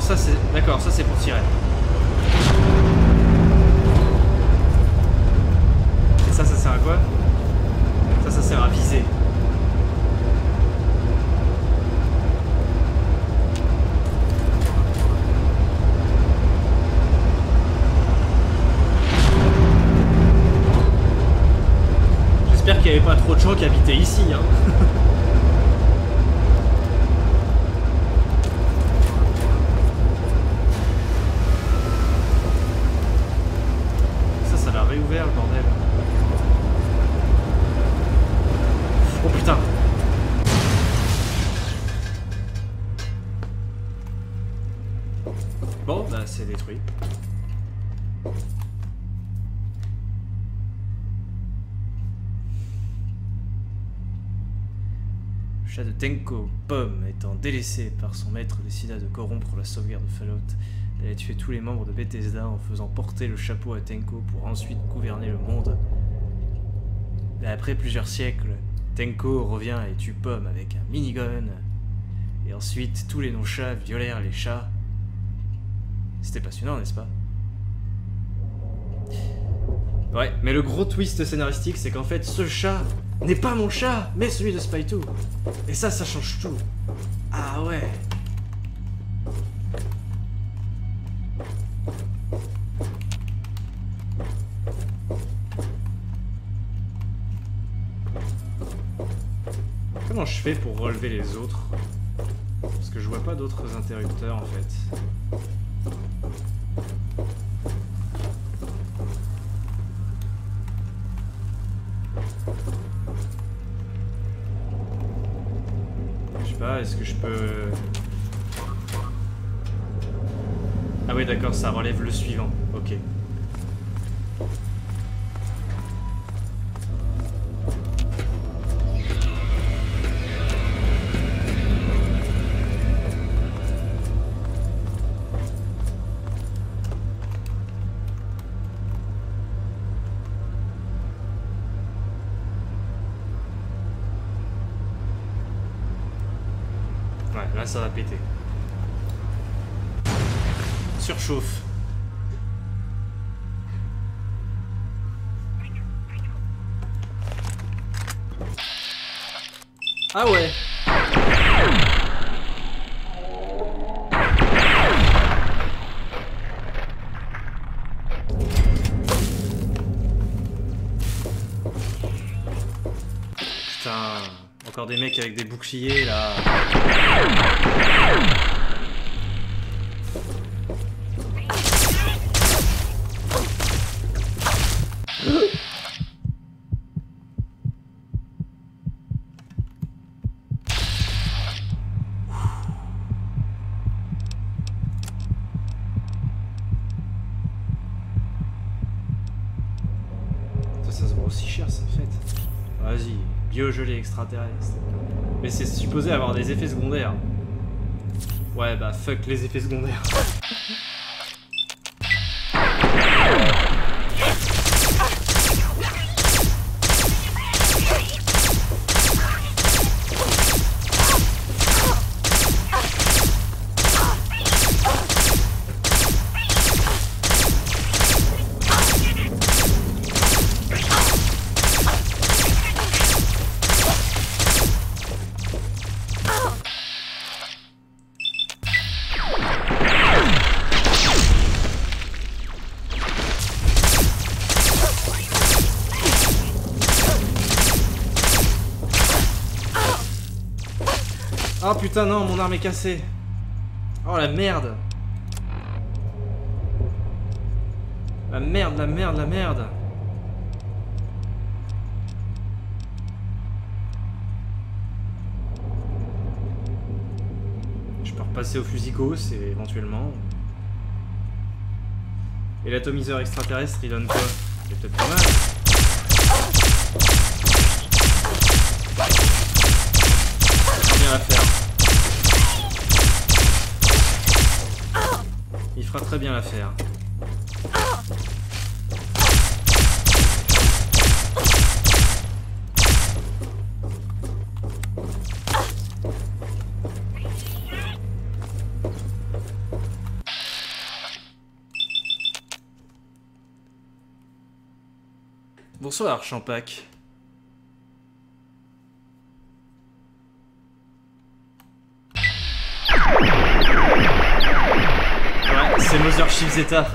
ça c'est... D'accord, ça c'est pour tirer. Et ça sert à quoi? Ça sert à viser. J'espère qu'il n'y avait pas trop de gens qui habitaient ici, hein. Ça l'a réouvert, le bordel. Oh putain. Bon, bah c'est détruit. Le chat de Tenko, Pomme, étant délaissé par son maître, décida de corrompre la sauvegarde de Fallout. Elle a tué tous les membres de Bethesda en faisant porter le chapeau à Tenko pour ensuite gouverner le monde. Mais après plusieurs siècles, Tenko revient et tue Pomme avec un minigun. Et ensuite, tous les non-chats violèrent les chats. C'était passionnant, n'est-ce pas? Ouais, mais le gros twist scénaristique, c'est qu'en fait, ce chat n'est pas mon chat, mais celui de Spy2. Et ça change tout. Ah ouais. Comment je fais pour relever les autres? Parce que je vois pas d'autres interrupteurs en fait. Je sais pas, est-ce que je peux... Ah oui d'accord, ça relève le suivant, ok. Là ça va péter. Surchauffe. Ah ouais. Putain. Encore des mecs avec des boucliers là. Ça se voit aussi cher ça en fait. Vas-y. Biogelé extraterrestre. Mais c'est supposé avoir des effets secondaires. Ouais bah fuck les effets secondaires. Oh putain non, mon arme est cassée. Oh la merde. La merde, la merde, la merde. Je peux repasser au fusil gauche éventuellement. Et l'atomiseur extraterrestre il donne quoi? C'est peut-être pas mal. Bien l'affaire. Il fera très bien l'affaire. Bonsoir, Champac. Ouais, c'est Mothership Zeta.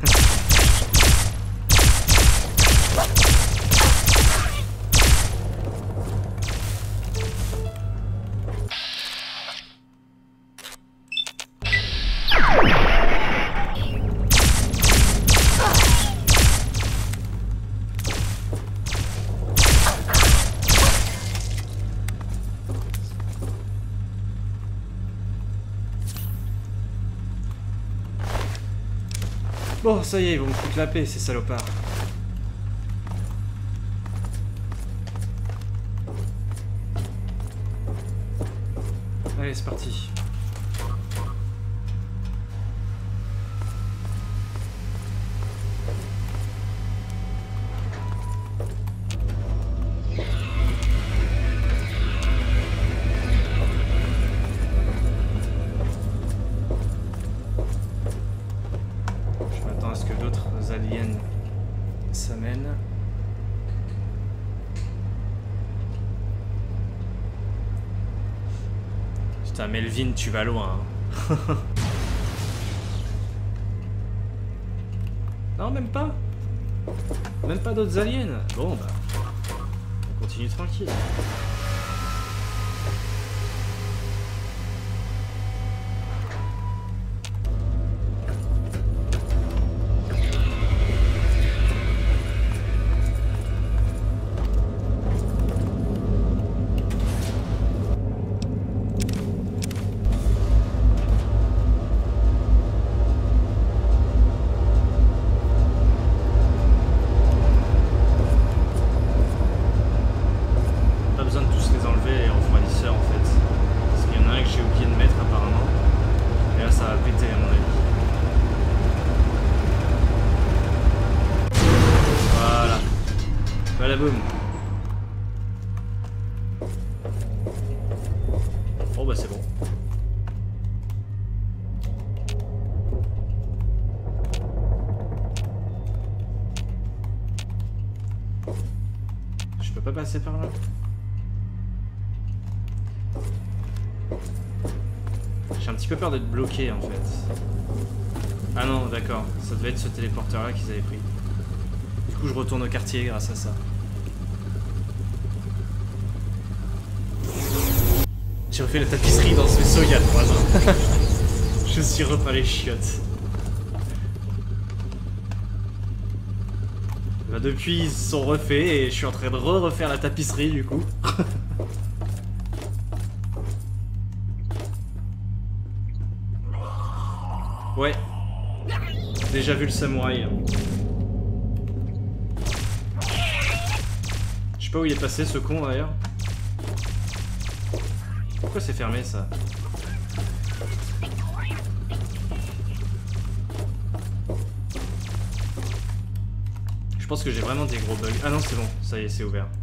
Bon, ça y est, ils vont me foutre la paix, ces salopards. Allez, c'est parti. Putain, Melvin, tu vas loin. Hein. Non, même pas. Même pas d'autres aliens. Bon, bah. On continue tranquille. Oh bah c'est bon. Je peux pas passer par là. J'ai un petit peu peur d'être bloqué en fait. Ah non, d'accord. Ça devait être ce téléporteur là qu'ils avaient pris. Du coup je retourne au quartier grâce à ça. J'ai refait la tapisserie dans ce vaisseau il y a 3 ans. Je suis repeint les chiottes. Bah depuis ils se sont refaits et je suis en train de refaire la tapisserie du coup. Ouais. Déjà vu le samouraï. Je sais pas où il est passé ce con d'ailleurs. Pourquoi c'est fermé ça? Je pense que j'ai vraiment des gros bugs. Ah non c'est bon, ça y est c'est ouvert.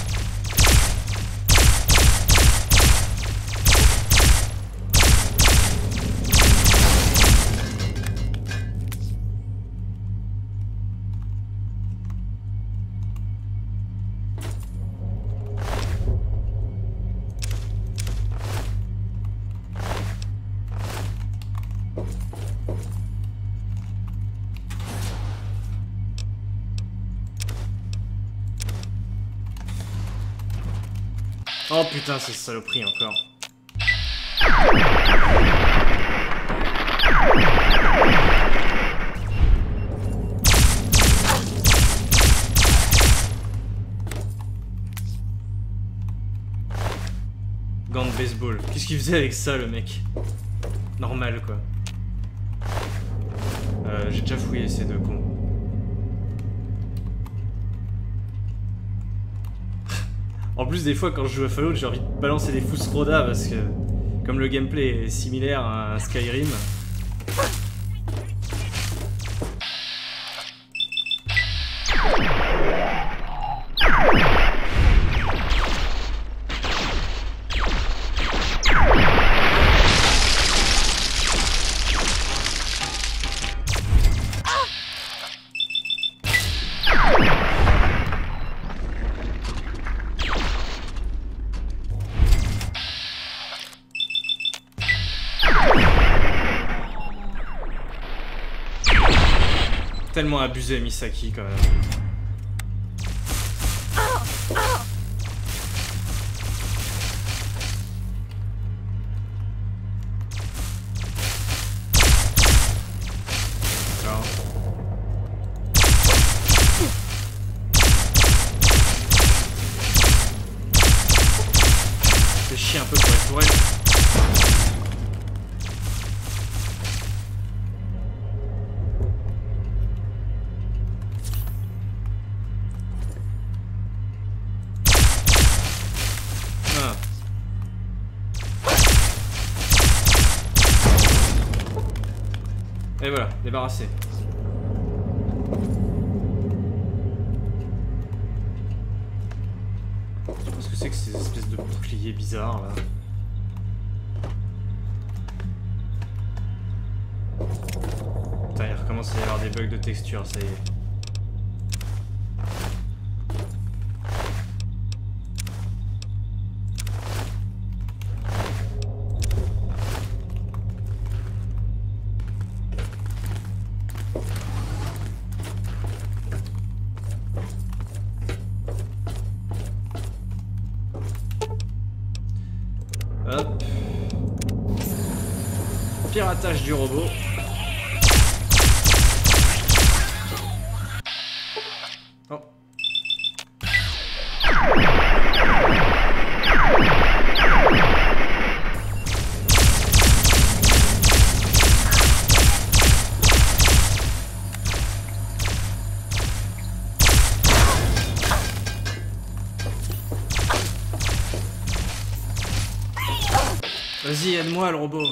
Oh putain, c'est saloperie encore. Gant de baseball. Qu'est-ce qu'il faisait avec ça le mec? Normal quoi. J'ai déjà fouillé ces deux cons. En plus, des fois, quand je joue à Fallout, j'ai envie de balancer des Fusroda parce que, comme le gameplay est similaire à un Skyrim. Tellement abusé Misaki quand même. Fais chier un peu pour les tourelles. Et voilà, débarrassé. Je sais pas ce que c'est que ces espèces de boucliers bizarres là. Putain, il recommence à y avoir des bugs de texture, ça y est. Hop. Piratage du robot. Oh. Vas-y, aide-moi le robot.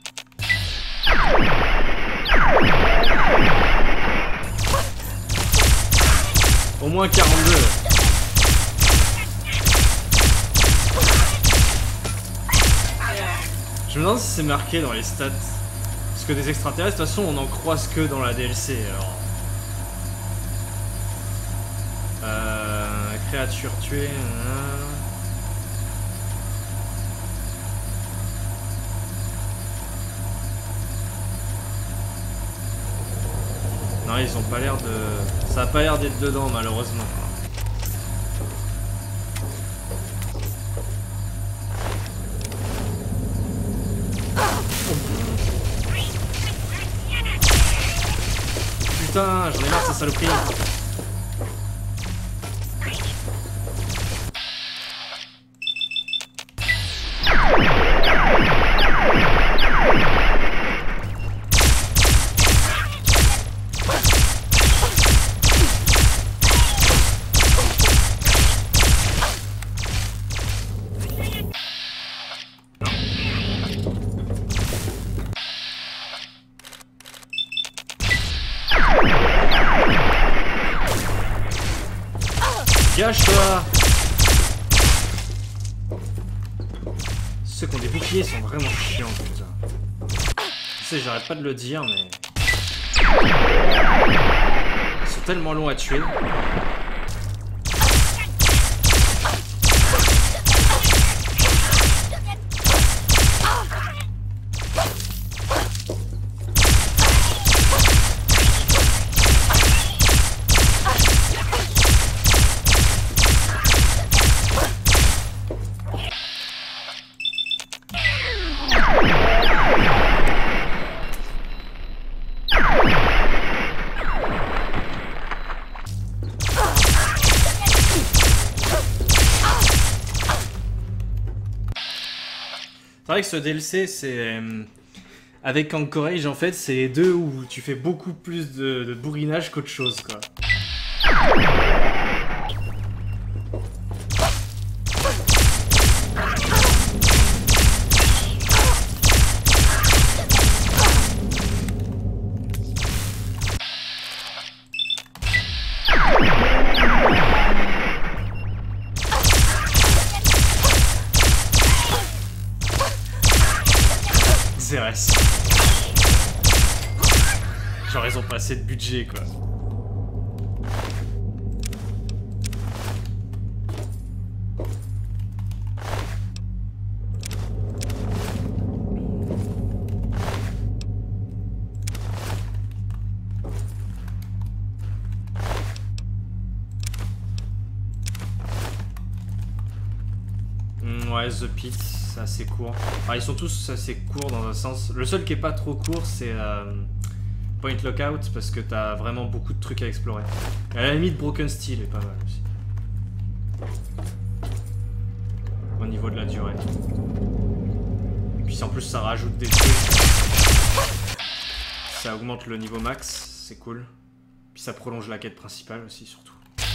Au moins 42. Je me demande si c'est marqué dans les stats. Parce que des extraterrestres, de toute façon, on en croise que dans la DLC, alors. Créature tuée. Non, ils ont pas l'air de... Ça a pas l'air d'être dedans, malheureusement. Putain, j'en ai marre de cette saloperie. Gâche-toi! Ceux qui ont des boucliers sont vraiment chiants, putain. Je sais, j'arrête pas de le dire, mais... Ils sont tellement longs à tuer. C'est vrai que ce DLC, c'est... Avec Anchorage, en fait, c'est les deux où tu fais beaucoup plus de bourrinage qu'autre chose, quoi. Xerès. Genre ils ont pas assez de budget quoi. Ouais, The Pit, c'est assez court. Enfin, ils sont tous assez courts dans un sens. Le seul qui est pas trop court, c'est Point Lookout, parce que t'as vraiment beaucoup de trucs à explorer. À la limite, Broken Steel est pas mal aussi. Au niveau de la durée. Puis en plus, ça rajoute des trucs. Ça augmente le niveau max, c'est cool. Puis ça prolonge la quête principale aussi, surtout.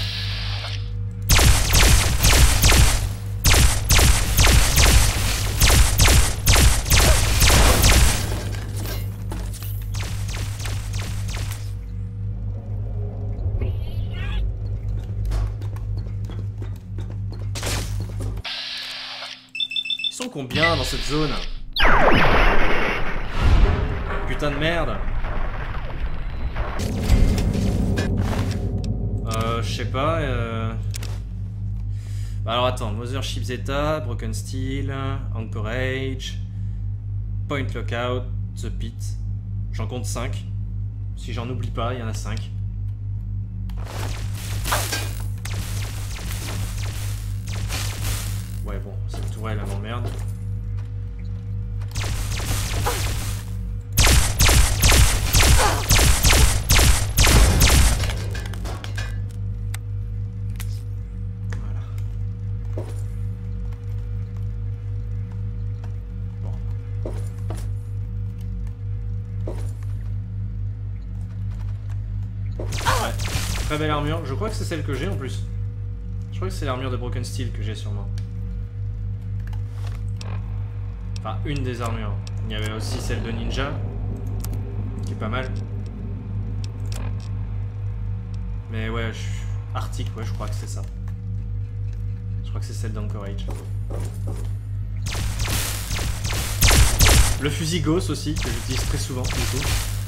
Ils sont combien dans cette zone? Putain de merde. Je sais pas. Bah alors attends, Mothership Zeta, Broken Steel, Anchorage, Point Lookout, The Pit. J'en compte 5. Si j'en oublie pas, il y en a 5. Ouais bon, cette tourelle elle m'emmerde. Très belle armure, je crois que c'est celle que j'ai en plus. Je crois que c'est l'armure de Broken Steel que j'ai sur moi. Enfin, une des armures. Il y avait aussi celle de Ninja, qui est pas mal. Mais ouais, Arctic, ouais, je crois que c'est ça. Je crois que c'est celle d'Anchorage. Le fusil Gauss aussi, que j'utilise très souvent, du coup.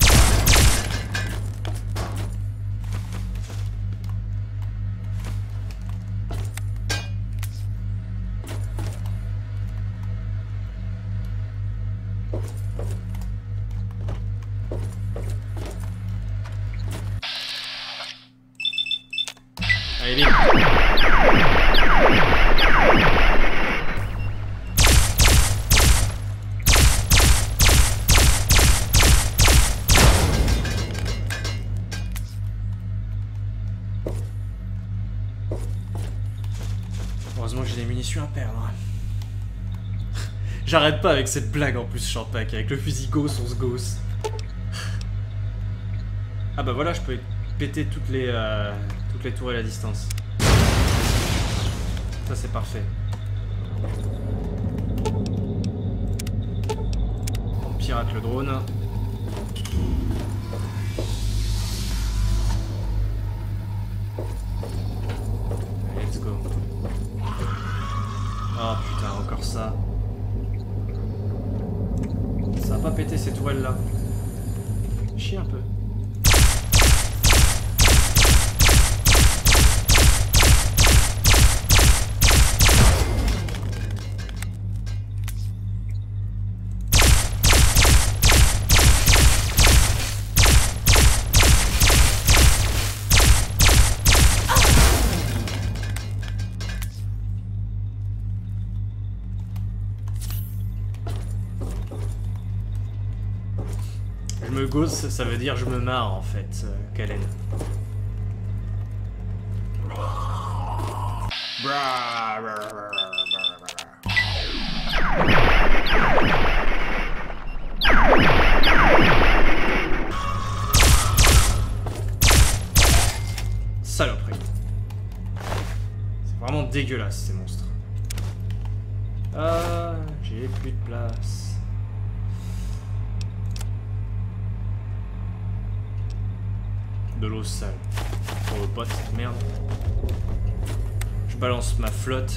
Allez, vite. Heureusement que j'ai des munitions à perdre. J'arrête pas avec cette blague en plus, Shortpack. Avec le fusil Gauss, on se gauss. Ah bah voilà, je peux péter toutes les tourelles à distance. Ça c'est parfait. On pirate le drone. Allez, let's go. Oh putain, encore ça. Ça va pas péter ces tourelles là. Chie un peu. Je me gausse, ça veut dire je me marre en fait, Kalen. Saloperie. C'est vraiment dégueulasse ces monstres. Ah, j'ai plus de place. De l'eau sale. Pour le pote, merde. Je balance ma flotte.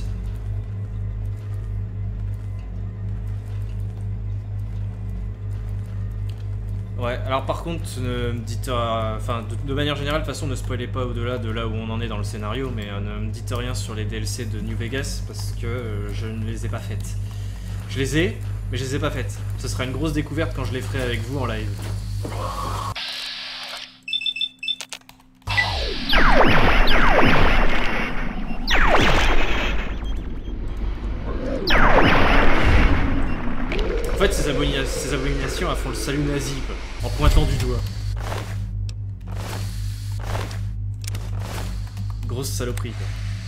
Ouais, alors par contre, ne me dites... Enfin, de manière générale, de toute façon, ne spoilez pas au-delà de là où on en est dans le scénario, mais ne me dites rien sur les DLC de New Vegas, parce que je ne les ai pas faites. Je les ai, mais je les ai pas faites. Ce sera une grosse découverte quand je les ferai avec vous en live. abominations, elles font le salut nazi, quoi, en pointant du doigt. Grosse saloperie, quoi.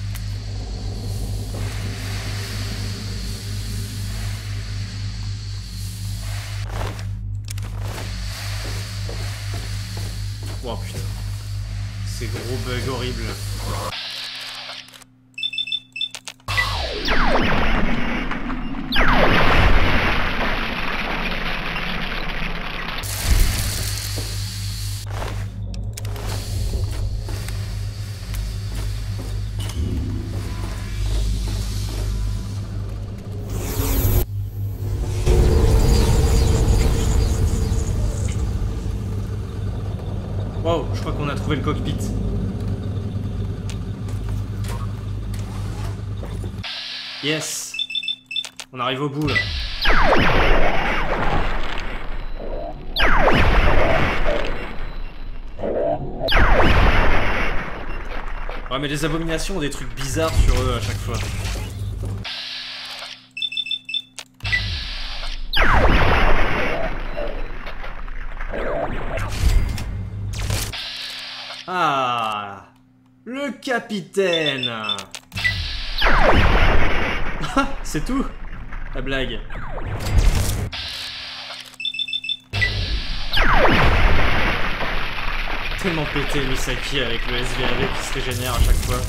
Oh putain. Ces gros bugs horribles. Wow, je crois qu'on a trouvé le cockpit. Yes. On arrive au bout là. Ouais mais les abominations ont des trucs bizarres sur eux à chaque fois. Ah, le capitaine. Ah, c'est tout, la blague. Tellement pété Misaki avec le SVAV qui se régénère à chaque fois.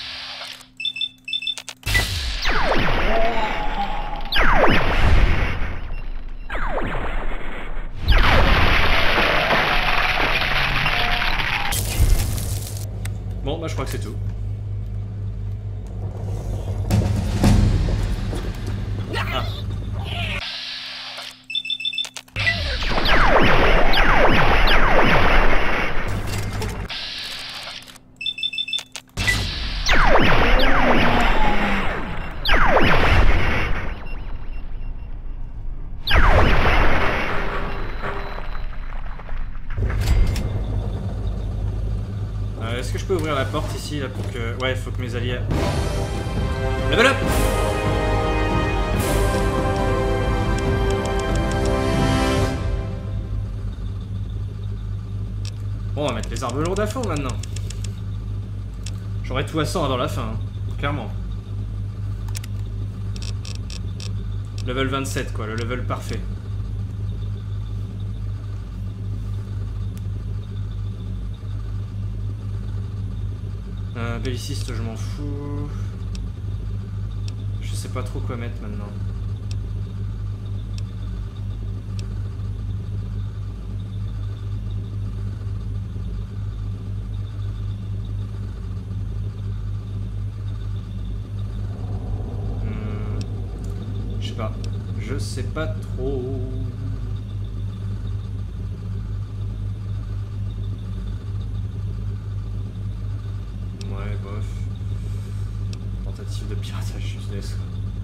Bon, bah je crois que c'est tout. Ah. Est-ce que je peux ouvrir la porte ici là pour que... Ouais, il faut que mes alliés... Level up! Bon, on va mettre les armes lourdes à fond maintenant. J'aurai tout à 100 avant la fin, hein. Clairement. Level 27 quoi, le level parfait. Belliciste, je m'en fous. Je sais pas trop quoi mettre maintenant. Je sais pas. Je sais pas trop. Ouais, bof. Tentative de piratage useless.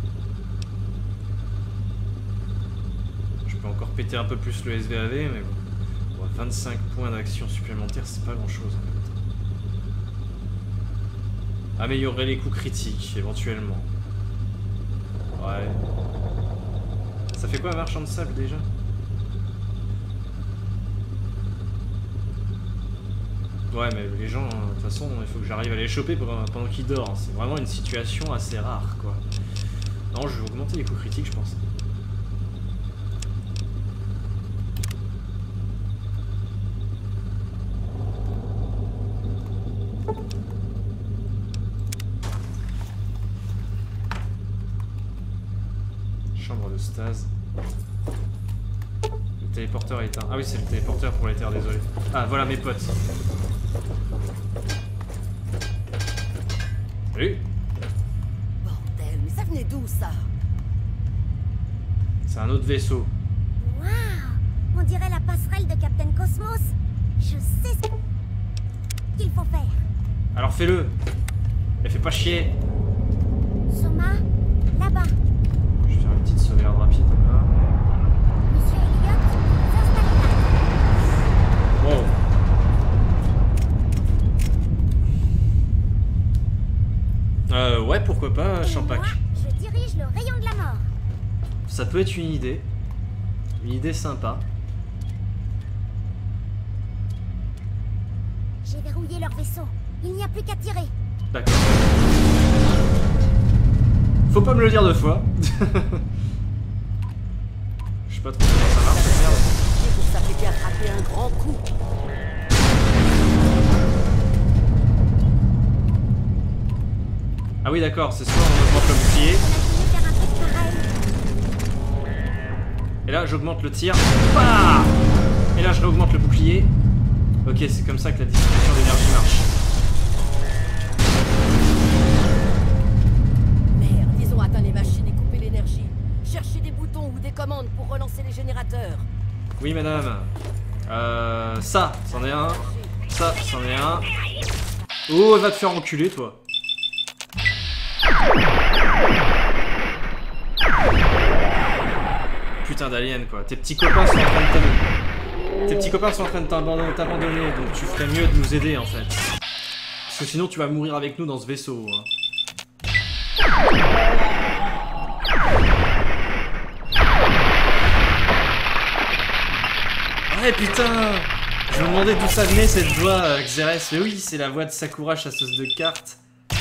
Je peux encore péter un peu plus le SVAV, mais bon. 25 points d'action supplémentaires, c'est pas grand chose en fait. Améliorer les coups critiques, éventuellement. Ouais. Ça fait quoi un marchand de sable déjà? Ouais, mais les gens, de toute façon, il faut que j'arrive à les choper pendant qu'ils dorment. C'est vraiment une situation assez rare, quoi. Non, je vais augmenter les coups critiques, je pense. Chambre de stase. Le téléporteur est éteint. Ah oui, c'est le téléporteur pour les terres, désolé. Ah, voilà mes potes. Salut. Bordel, mais ça venait d'où ça? C'est un autre vaisseau. Waouh, on dirait la passerelle de Captain Cosmos. Je sais ce qu'il faut faire. Alors fais-le. Mais fais pas chier. Soma, là-bas. Je vais faire une petite sauvegarde rapide. Là. Monsieur Elliot, vous installez là. Wow. Ouais, pourquoi pas, Et Champac. moi, je dirige le rayon de la mort. Ça peut être une idée. Une idée sympa. J'ai verrouillé leur vaisseau. Il n'y a plus qu'à tirer. D'accord. Faut pas me le dire deux fois. Je sais pas trop comment ça marche, cette merde. Pour s'apprêter à frapper un grand coup. Ah oui, d'accord, c'est soit on augmente le bouclier. On a dû faire un truc pareil. Et là, j'augmente le tir. Bah et là, je réaugmente le bouclier. Ok, c'est comme ça que la distribution d'énergie marche. Merde, ils ont atteint les machines et coupé l'énergie. Cherchez des boutons ou des commandes pour relancer les générateurs. Oui, madame. Ça, c'en est un. Ça, c'en est un. Oh, va te faire enculer, toi. Putain d'alien, quoi. Tes petits copains sont en train de t'abandonner. Tes petits copains sont en train de t'abandonner, donc tu ferais mieux de nous aider, en fait. Parce que sinon, tu vas mourir avec nous dans ce vaisseau. Hein. Ouais, putain! Je me demandais d'où ça venait cette voix, Xerès. Mais oui, c'est la voix de Sakura, chasseuse de cartes.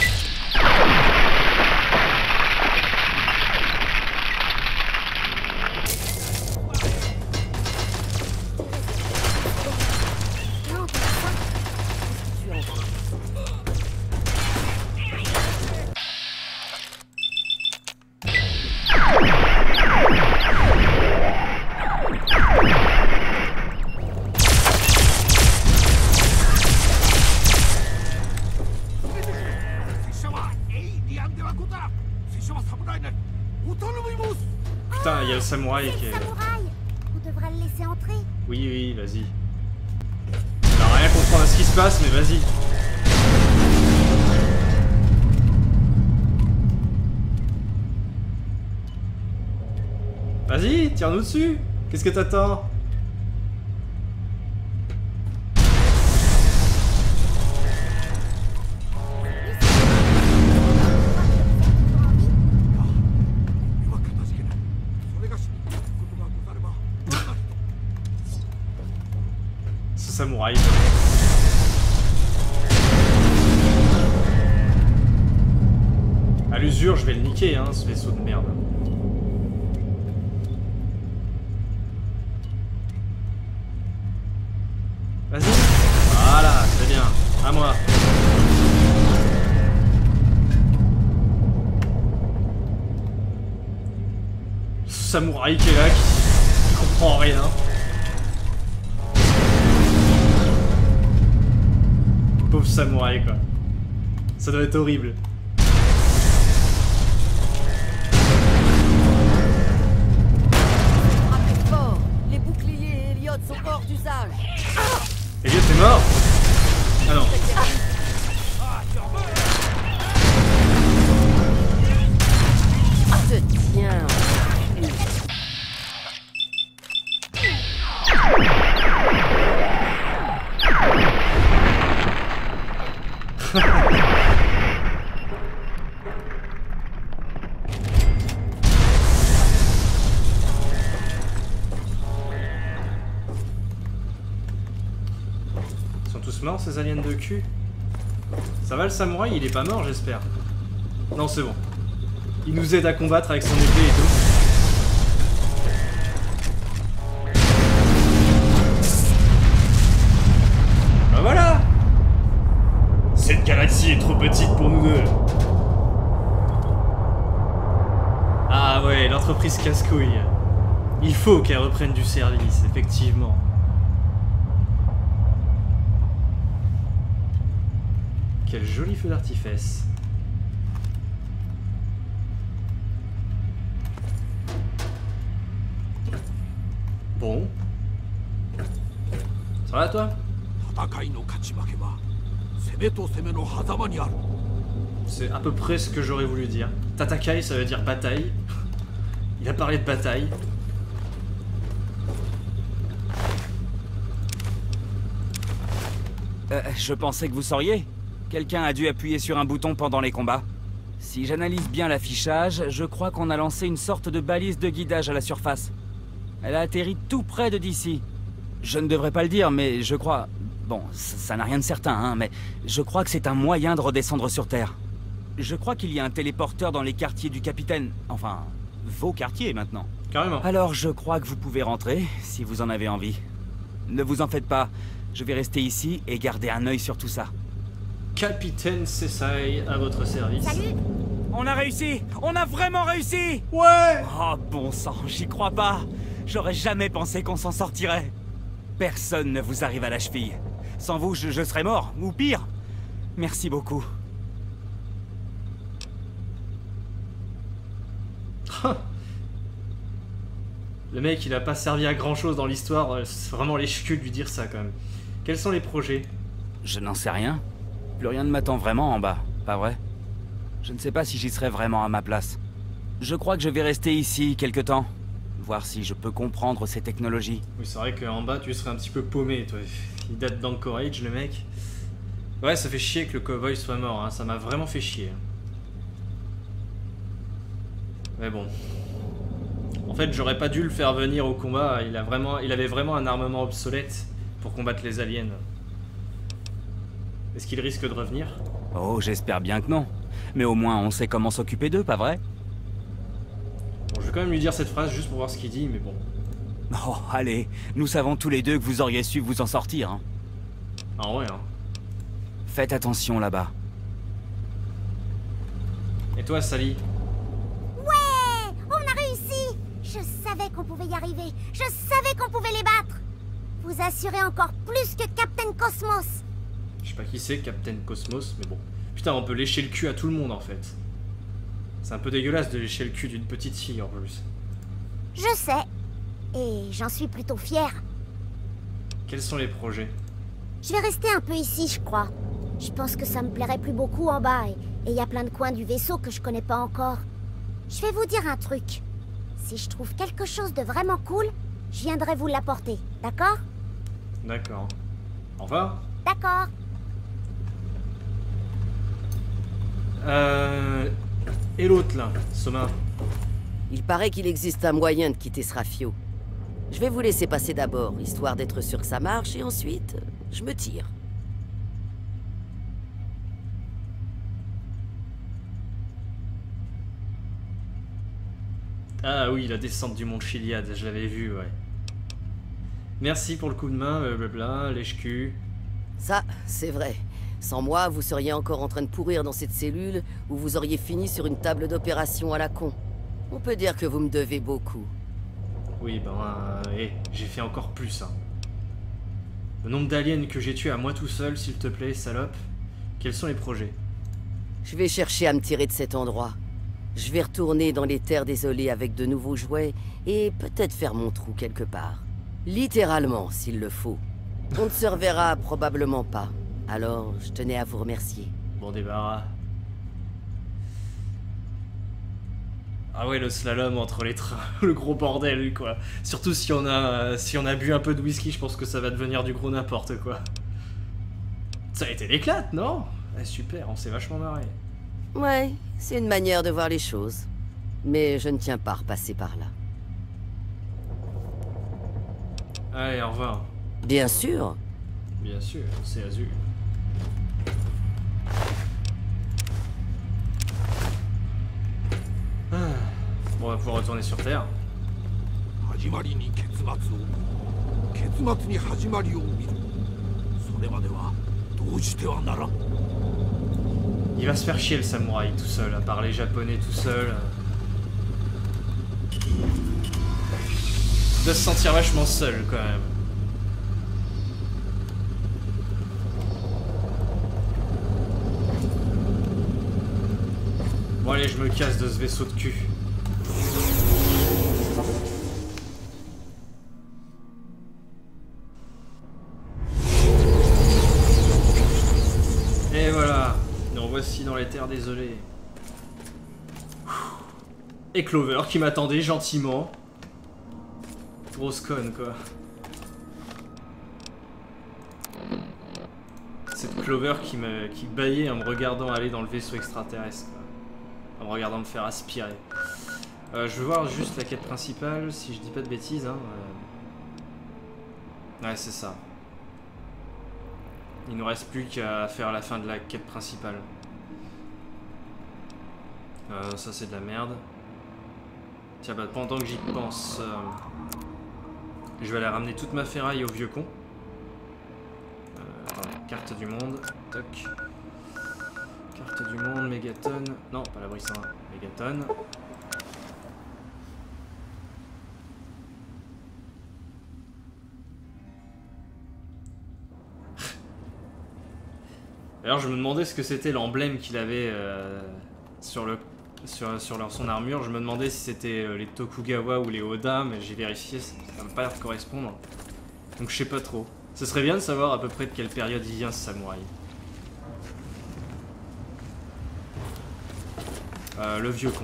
Putain, il y a le samouraï qui est... Samouraï, on devrait le laisser entrer. Oui, oui, vas-y. On va rien comprendre à ce qui se passe, mais vas-y. Vas-y, tire-nous dessus. Qu'est-ce que t'attends? Ce samouraï. À l'usure, je vais le niquer, hein, ce vaisseau de merde. Vas-y. Voilà, c'est bien. À moi. Ce samouraï qui est là, qui comprend rien. Pauvre samouraï, quoi. Ça doit être horrible. Frappez fort. Les boucliers et Elliot sont hors d'usage. Elliot est mort? Ah non. Te tiens. Ils sont tous morts, ces aliens de cul? Ça va, le samouraï? Il est pas mort, j'espère. Non, c'est bon. Il nous aide à combattre avec son épée et tout. Ben voilà! Cette galaxie est trop petite pour nous deux. Ah ouais, l'entreprise casse-couille. Il faut qu'elle reprenne du service, effectivement. Quel joli feu d'artifice. Bon. Ça va toi? C'est à peu près ce que j'aurais voulu dire. Tatakai, ça veut dire bataille. Il a parlé de bataille. Je pensais que vous sauriez. Quelqu'un a dû appuyer sur un bouton pendant les combats. Si j'analyse bien l'affichage, je crois qu'on a lancé une sorte de balise de guidage à la surface. Elle a atterri tout près de d'ici. Je ne devrais pas le dire, mais je crois... Bon, ça n'a rien de certain, hein, mais je crois que c'est un moyen de redescendre sur Terre. Je crois qu'il y a un téléporteur dans les quartiers du capitaine. Enfin, vos quartiers maintenant. Carrément. Alors je crois que vous pouvez rentrer, si vous en avez envie. Ne vous en faites pas, je vais rester ici et garder un œil sur tout ça. Capitaine Sessai, à votre service. Salut. On a réussi! On a vraiment réussi! Ouais! Oh bon sang, j'y crois pas! J'aurais jamais pensé qu'on s'en sortirait. Personne ne vous arrive à la cheville. Sans vous, je serais mort, ou pire. Merci beaucoup. Le mec, il a pas servi à grand chose dans l'histoire, c'est vraiment lèche-cul de lui dire ça quand même. Quels sont les projets? Je n'en sais rien. Plus rien ne m'attend vraiment en bas, pas vrai? Je ne sais pas si j'y serais vraiment à ma place. Je crois que je vais rester ici quelque temps. Voir si je peux comprendre ces technologies. Oui, c'est vrai qu'en bas, tu serais un petit peu paumé, toi. Il date d'Anchorage, le mec. Ouais, ça fait chier que le cowboy soit mort, hein. Ça m'a vraiment fait chier. Mais bon. En fait, j'aurais pas dû le faire venir au combat. Il avait vraiment un armement obsolète pour combattre les aliens. Est-ce qu'il risque de revenir? Oh, j'espère bien que non. Mais au moins, on sait comment s'occuper d'eux, pas vrai? Bon, je vais quand même lui dire cette phrase juste pour voir ce qu'il dit, mais bon. Oh, allez, nous savons tous les deux que vous auriez su vous en sortir, hein. Ah ouais, hein. Faites attention là-bas. Et toi, Sally? Ouais, on a réussi. Je savais qu'on pouvait y arriver. Je savais qu'on pouvait les battre. Vous assurez encore plus que Captain Cosmos. Je sais pas qui c'est, Captain Cosmos, mais bon. Putain, on peut lécher le cul à tout le monde, en fait. C'est un peu dégueulasse de lécher le cul d'une petite fille, en plus. Je sais. Et j'en suis plutôt fière. Quels sont les projets? Je vais rester un peu ici, je crois. Je pense que ça me plairait plus beaucoup en bas. Et il y a plein de coins du vaisseau que je connais pas encore. Je vais vous dire un truc. Si je trouve quelque chose de vraiment cool, je viendrai vous l'apporter, d'accord? D'accord. Au revoir. D'accord. Et l'autre, là, Soma? Il paraît qu'il existe un moyen de quitter ce rafio. Je vais vous laisser passer d'abord, histoire d'être sûr que ça marche, et ensuite, je me tire. Ah oui, la descente du mont Chiliad, je l'avais vu, ouais. Merci pour le coup de main, blablabla, lèche-cul. Ça, c'est vrai. Sans moi, vous seriez encore en train de pourrir dans cette cellule, ou vous auriez fini sur une table d'opération à la con. On peut dire que vous me devez beaucoup. Oui, ben, j'ai fait encore plus, hein. Le nombre d'aliens que j'ai tués à moi tout seul, s'il te plaît, salope. Quels sont les projets? Je vais chercher à me tirer de cet endroit. Je vais retourner dans les terres désolées avec de nouveaux jouets, et peut-être faire mon trou quelque part. Littéralement, s'il le faut. On ne se reverra probablement pas. Alors, je tenais à vous remercier. Bon débarras. Ah ouais, le slalom entre les trains, le gros bordel, quoi. Surtout si on a bu un peu de whisky, je pense que ça va devenir du gros n'importe quoi. Ça a été l'éclate, non? Super, on s'est vachement marré. Ouais, c'est une manière de voir les choses. Mais je ne tiens pas à repasser par là. Allez, au revoir. Bien sûr. Bien sûr, c'est Azur. Ah. Bon, on va pouvoir retourner sur Terre. Il va se faire chier le samouraï tout seul, à parler japonais tout seul. Il doit se sentir vachement seul quand même. Bon allez, je me casse de ce vaisseau de cul. Et voilà, nous revoici dans les terres désolées. Et Clover qui m'attendait gentiment. Grosse conne quoi. Cette Clover qui bâillait en me regardant aller dans le vaisseau extraterrestre quoi. En me regardant me faire aspirer. Je veux voir juste la quête principale, si je dis pas de bêtises. Hein, Ouais, c'est ça. Il nous reste plus qu'à faire la fin de la quête principale. Ça c'est de la merde. Tiens, bah pendant que j'y pense, je vais aller ramener toute ma ferraille au vieux con. Attendez, carte du monde, toc. Carte du monde, mégatonne. Non, pas la brisson, mégatonne. D'ailleurs, je me demandais ce que c'était l'emblème qu'il avait sur son armure. Je me demandais si c'était les Tokugawa ou les Oda, mais j'ai vérifié, ça m'a pas l'air de correspondre. Donc je sais pas trop. Ce serait bien de savoir à peu près de quelle période il vient ce samouraï. Le vieux con.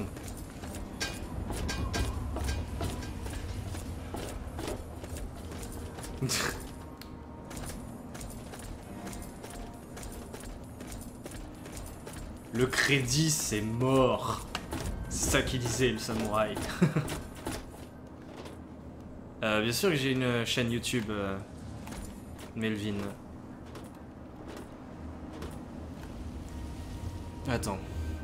Le crédit, c'est mort. C'est ça qu'il disait, le samouraï. Bien sûr que j'ai une chaîne YouTube, Melvin. Attends.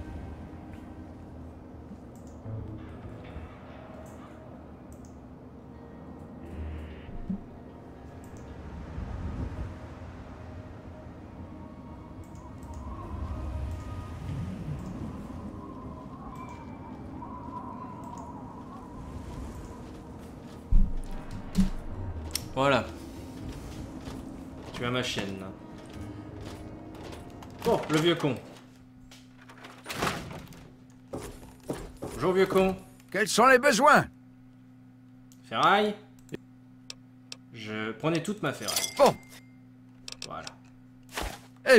Voilà. Tu as ma chaîne. Oh, le vieux con. Bonjour, vieux con. Quels sont les besoins? Ferraille. Je prenais toute ma ferraille. Bon. Voilà. Eh.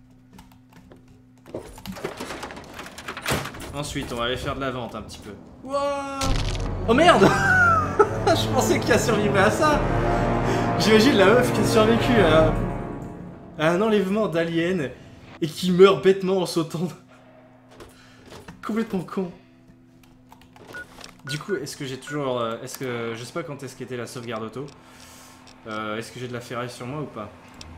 Ensuite, on va aller faire de la vente un petit peu. Wow. Oh merde. Je pensais qu'il a survécu à ça. J'imagine la meuf qui a survécu à un enlèvement d'alien et qui meurt bêtement en sautant. Complètement con. Du coup, est-ce que j'ai toujours... est-ce que... Je sais pas quand est-ce qu'était la sauvegarde auto. Est-ce que j'ai de la ferraille sur moi ou pas?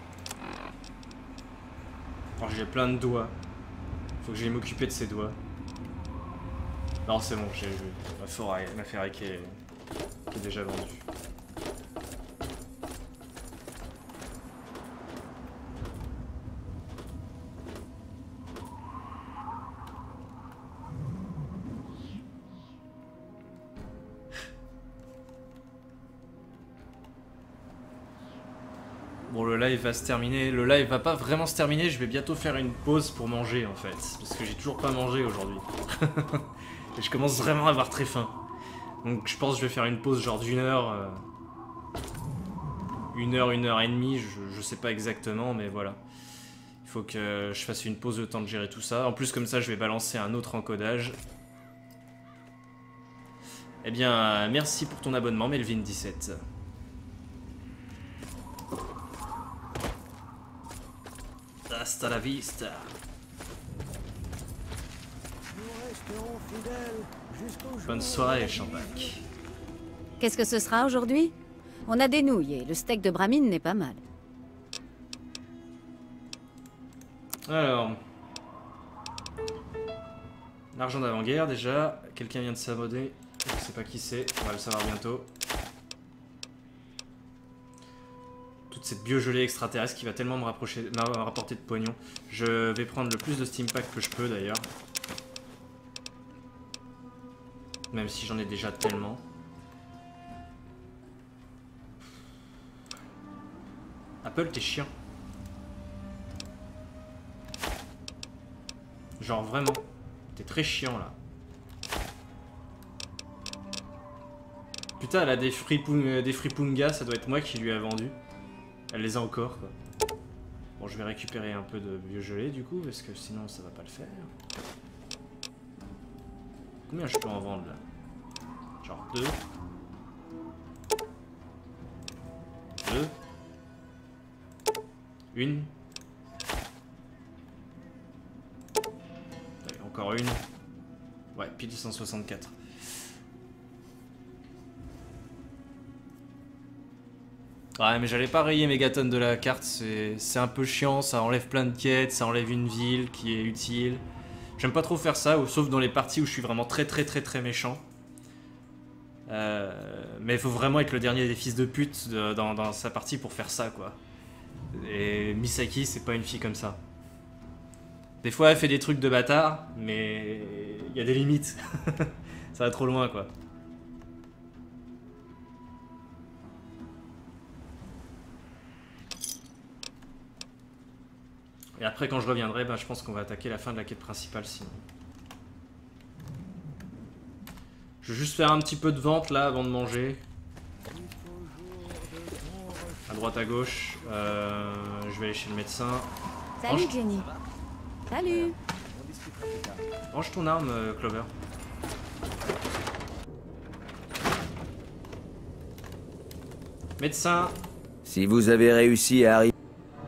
Alors j'ai plein de doigts. Faut que j'aille m'occuper de ces doigts. Non, c'est bon, j'ai ma ferraille qui est déjà vendue. Bon, le live va se terminer. Le live va pas vraiment se terminer. Je vais bientôt faire une pause pour manger en fait. Parce que j'ai toujours pas mangé aujourd'hui. Et je commence vraiment à avoir très faim. Donc je pense que je vais faire une pause genre d'une heure. Une heure et demie. Je sais pas exactement, mais voilà. Il faut que je fasse une pause le temps de gérer tout ça. En plus, comme ça, je vais balancer un autre encodage. Eh bien, merci pour ton abonnement, Melvin17. Hasta la vista. Bonne soirée, Champac. Qu'est-ce que ce sera aujourd'hui? On a des nouilles et le steak de Bramine n'est pas mal. Alors... L'argent d'avant-guerre, déjà. Quelqu'un vient de s'abonner. Je sais pas qui c'est, on va le savoir bientôt. Toute cette biogelée extraterrestre qui va tellement me rapporter de pognon. Je vais prendre le plus de steam pack que je peux d'ailleurs. Même si j'en ai déjà tellement. Apple, t'es chiant. Genre vraiment. T'es très chiant là. Putain, elle a des fripungas, ça doit être moi qui lui a vendu. Elle les a encore quoi. Bon, je vais récupérer un peu de biogelé du coup, parce que sinon ça va pas le faire. Combien je peux en vendre là? Genre 2. 2. Une. Allez, encore une. Ouais, pile 164. Ouais, mais j'allais pas rayer Megaton de la carte, c'est un peu chiant, ça enlève plein de quêtes, ça enlève une ville qui est utile. J'aime pas trop faire ça, sauf dans les parties où je suis vraiment très méchant. Mais il faut vraiment être le dernier des fils de pute dans sa partie pour faire ça, quoi. Et Misaki, c'est pas une fille comme ça. Des fois, elle fait des trucs de bâtard, mais il y a des limites. Ça va trop loin, quoi. Et après, quand je reviendrai, ben, je pense qu'on va attaquer la fin de la quête principale, sinon. Je vais juste faire un petit peu de vente, là, avant de manger. À droite, à gauche. Je vais aller chez le médecin. Salut Jenny. Salut. Range ton arme, Clover. Médecin. Si vous avez réussi à arriver...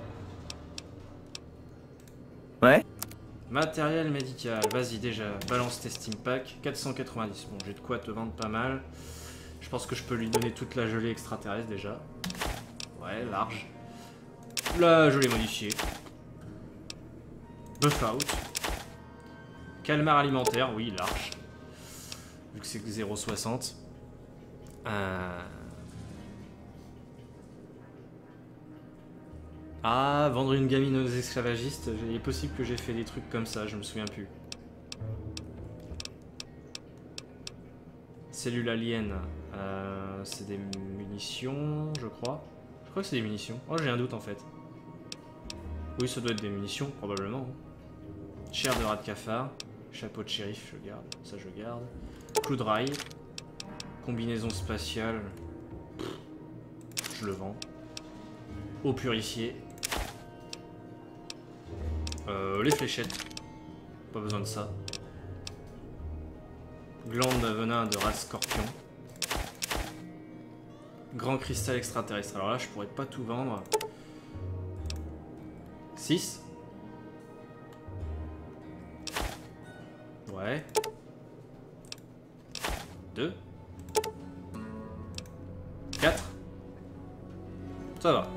Ouais? Matériel médical. Vas-y, déjà, balance tes Steam Pack. 490. Bon, j'ai de quoi te vendre pas mal. Je pense que je peux lui donner toute la gelée extraterrestre, déjà. Ouais, large. La gelée modifiée. Buff out. Calmar alimentaire, oui, large. Vu que c'est que 0,60. Ah, vendre une gamine aux esclavagistes, il est possible que j'ai fait des trucs comme ça, je me souviens plus. Cellule alien, c'est des munitions, je crois. Je crois que c'est des munitions. Oh, j'ai un doute en fait. Oui, ça doit être des munitions, probablement. Chair de rat de cafard. Chapeau de shérif, je garde. Ça, je garde. Clou de rail. Combinaison spatiale. Je le vends. Eau purifiée. Les fléchettes. Pas besoin de ça. Glande à venin de rat scorpion. Grand cristal extraterrestre. Alors là, je pourrais pas tout vendre. 6. Ouais. 2. 4. Ça va.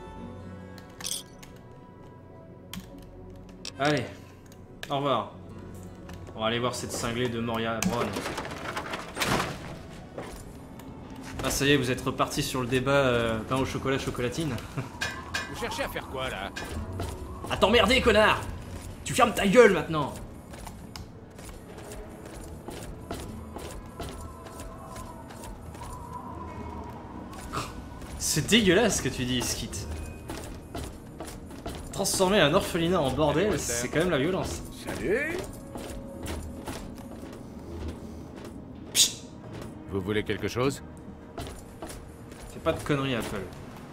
Allez. Au revoir. On va aller voir cette cinglée de Moria Brown. Ah ça y est, vous êtes reparti sur le débat pain au chocolat chocolatine. Vous cherchez à faire quoi là? À t'emmerder, connard! Tu fermes ta gueule maintenant! C'est dégueulasse ce que tu dis, Skit. Transformer un orphelinat en bordel, c'est quand même la violence. Salut. Psst. Vous voulez quelque chose? Fais pas de conneries, Apple.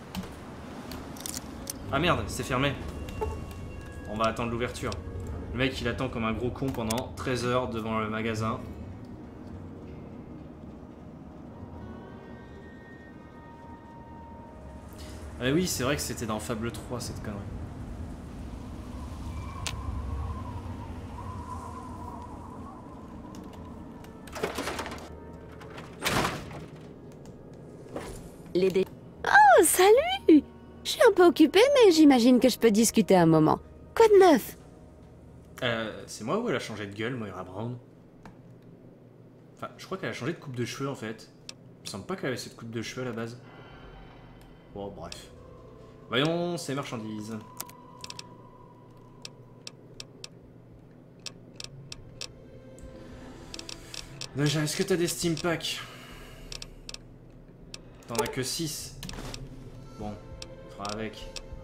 Ah merde, c'est fermé. On va attendre l'ouverture. Le mec, il attend comme un gros con pendant 13 heures devant le magasin. Ah oui, c'est vrai que c'était dans Fable 3, cette connerie. Oh, salut! Je suis un peu occupée, mais j'imagine que je peux discuter un moment. Quoi de neuf? C'est moi ou elle a changé de gueule, Moira Brown? Enfin, je crois qu'elle a changé de coupe de cheveux en fait. Il me semble pas qu'elle avait cette coupe de cheveux à la base. Bon, bref. Voyons ces marchandises. Déjà, est-ce que t'as des Steam Packs? T'en as que 6. Bon, on fera avec.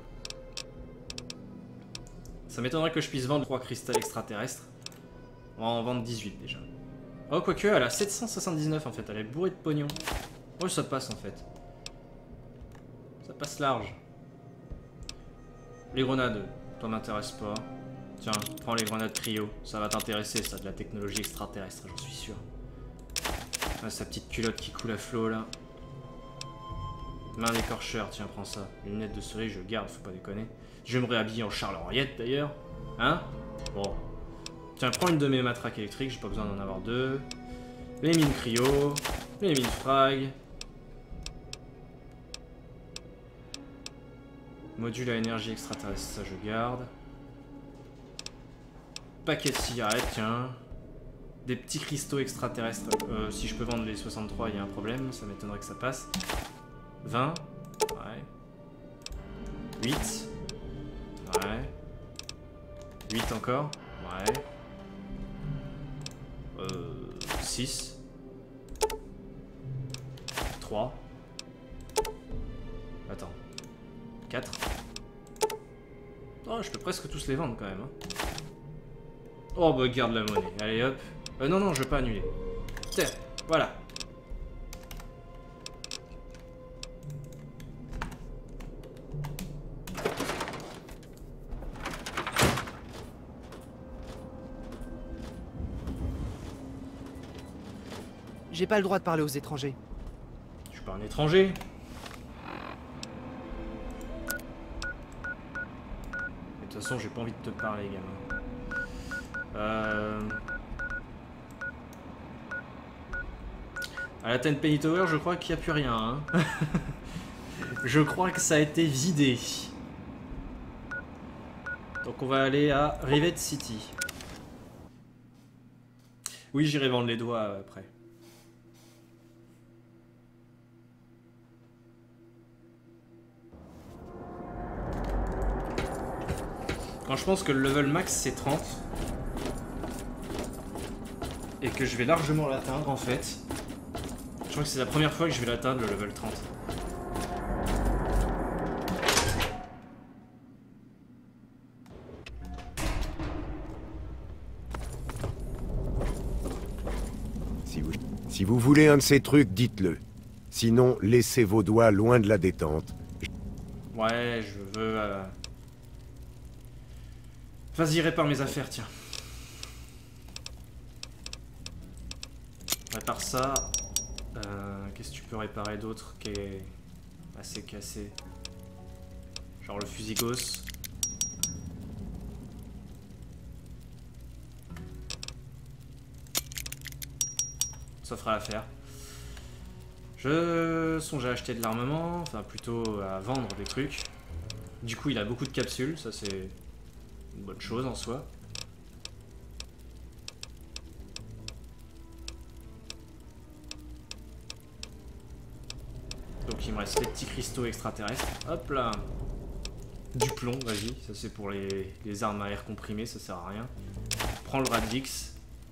Ça m'étonnerait que je puisse vendre 3 cristals extraterrestres. On va en vendre 18 déjà. Oh, quoique, elle a 779 en fait, elle est bourrée de pognon. Oh, ça passe en fait. Ça passe large. Les grenades, toi m'intéresse pas. Tiens, prends les grenades cryo, ça va t'intéresser, ça, de la technologie extraterrestre, j'en suis sûr. Ah, sa petite culotte qui coule à flot là. Main d'écorcheur, tiens, prends ça. Lunettes de soleil, je garde, faut pas déconner. Je vais me réhabiller en Charles Henriette d'ailleurs. Hein? Bon. Tiens, prends une de mes matraques électriques, j'ai pas besoin d'en avoir 2. Les mines cryo. Les mines frag. Module à énergie extraterrestre, ça je garde. Paquet de cigarettes, tiens. Des petits cristaux extraterrestres. Si je peux vendre les 63, il y a un problème. Ça m'étonnerait que ça passe. 20. Ouais. 8. Ouais. 8 encore. Ouais. 6. 3. Attends. 4. Oh, je peux presque tous les vendre quand même. Hein. Oh, bah garde la monnaie. Allez hop. Non, non, je veux pas annuler. Tiens, voilà. J'ai pas le droit de parler aux étrangers. Je suis pas un étranger. De toute façon, j'ai pas envie de te parler, gamin. À la Tenpenny Tower, je crois qu'il n'y a plus rien. Hein. Je crois que ça a été vidé. Donc on va aller à Rivet City. Oui, j'irai vendre les doigts après. Quand je pense que le level max c'est 30 et que je vais largement l'atteindre en fait. Je crois que c'est la première fois que je vais l'atteindre le level 30. Si vous voulez un de ces trucs, dites-le. Sinon, laissez vos doigts loin de la détente. Ouais, je veux... Vas-y, répare mes affaires, tiens. Répare ça. Qu'est-ce que tu peux réparer d'autre qui est assez cassé? Genre le fusil Gauss. Ça fera l'affaire. Je songe à acheter de l'armement, enfin plutôt à vendre des trucs. Du coup, il a beaucoup de capsules, ça c'est une bonne chose en soi. Donc il me reste les petits cristaux extraterrestres. Hop là. Du plomb, vas-y. Ça c'est pour les armes à air comprimé, ça sert à rien. Prends le Radix.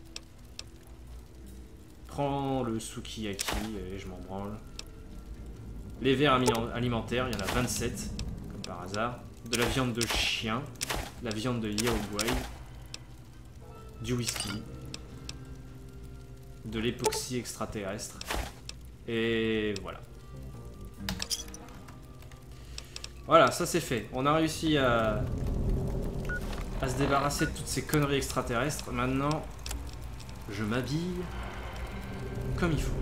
Prends le Sukiyaki, et je m'en branle. Les verres alimentaires, il y en a 27, comme par hasard. De la viande de chien. La viande de Yeoguai. Du whisky. De l'époxy extraterrestre. Et voilà. Voilà, ça c'est fait. On a réussi à se débarrasser de toutes ces conneries extraterrestres. Maintenant, je m'habille comme il faut.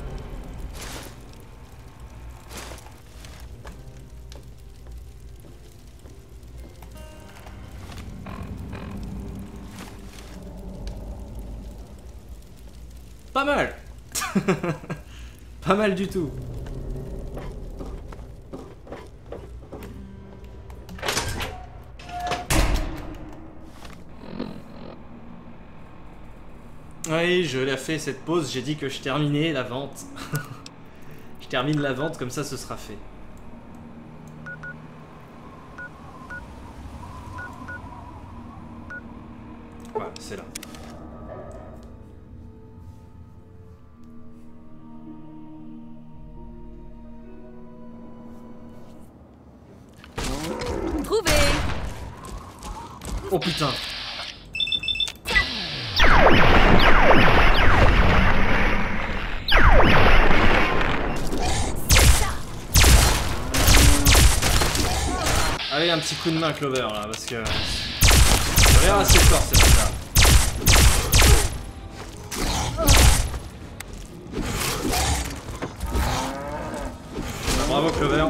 Pas mal. Pas mal du tout. Oui, je l'ai fait cette pause, j'ai dit que je terminais la vente. Je termine la vente, comme ça ce sera fait. Voilà, c'est là. Trouvé. Oh putain. Allez, un petit coup de main, Clover, là, parce que... ça a l'air assez fort, c'est pas ça. Bravo, Clover.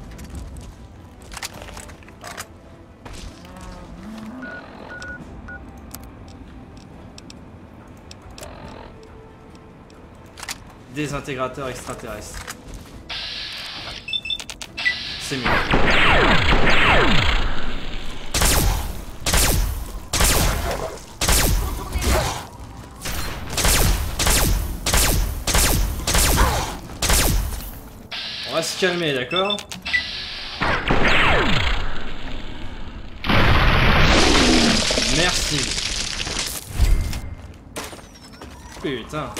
Désintégrateur extraterrestre. C'est mieux. se calmer, d'accord? Merci. Putain.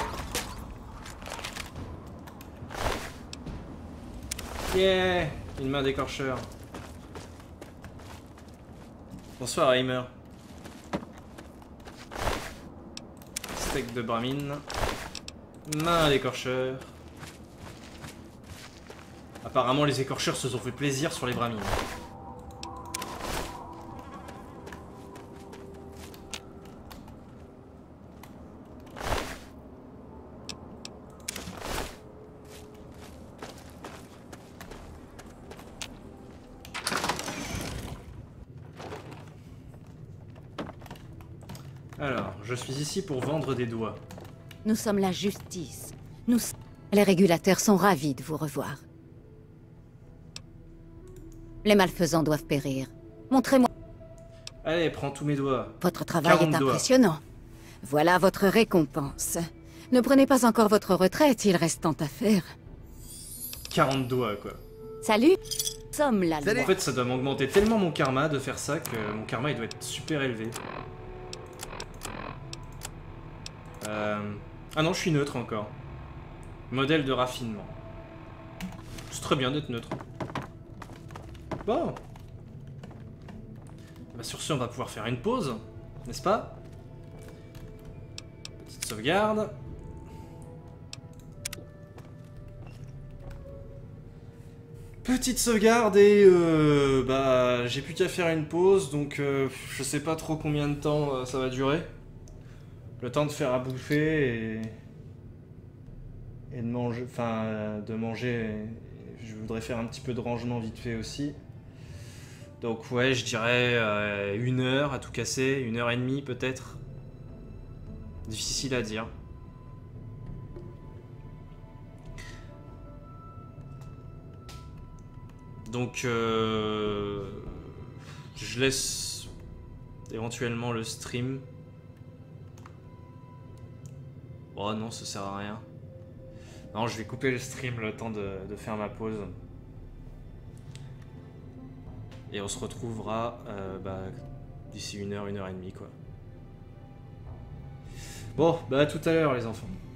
Yeah, une main d'écorcheur. Bonsoir Heimer. Steak de bramine. Main d'écorcheur. Apparemment les écorcheurs se sont fait plaisir sur les bramines. Alors, je suis ici pour vendre des doigts. Nous sommes la justice. Les régulateurs sont ravis de vous revoir. Les malfaisants doivent périr. Montrez-moi. Allez, prends tous mes doigts. Votre travail est 40 doigts. impressionnant. Voilà votre récompense. Ne prenez pas encore votre retraite, il reste tant à faire. 40 doigts, quoi. Salut. Nous sommes la loi. En fait, ça doit m'augmenter tellement mon karma de faire ça que mon karma il doit être super élevé. Ah non, je suis neutre encore. Modèle de raffinement. C'est très bien d'être neutre. Bon. Bah sur ce, on va pouvoir faire une pause, n'est-ce pas? Petite sauvegarde. Petite sauvegarde et bah j'ai plus qu'à faire une pause, donc je sais pas trop combien de temps ça va durer. Le temps de faire à bouffer et de manger, de manger. Je voudrais faire un petit peu de rangement vite fait aussi. Donc ouais, je dirais 1 heure à tout casser, 1h30 peut-être. Difficile à dire. Donc je laisse éventuellement le stream. Oh non, ça sert à rien. Non, je vais couper le stream le temps de faire ma pause. Et on se retrouvera d'ici 1 heure, 1h30 quoi. Bon, bah à tout à l'heure les enfants.